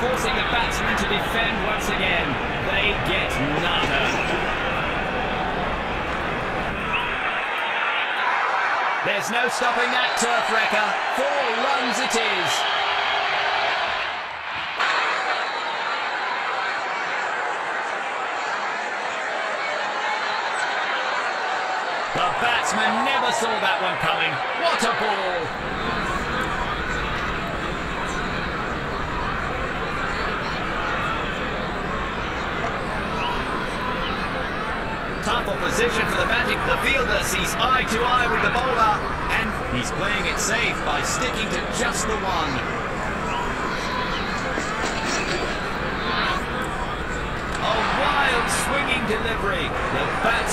forcing the batsman to defend once again. They get nada. There's no stopping that turf wrecker. 4 runs it is. The batsman never saw that one coming. What a ball! Tough opposition for the batting. The fielder sees eye to eye with the bowler, and he's playing it safe by sticking to just the one. A wild swinging delivery. The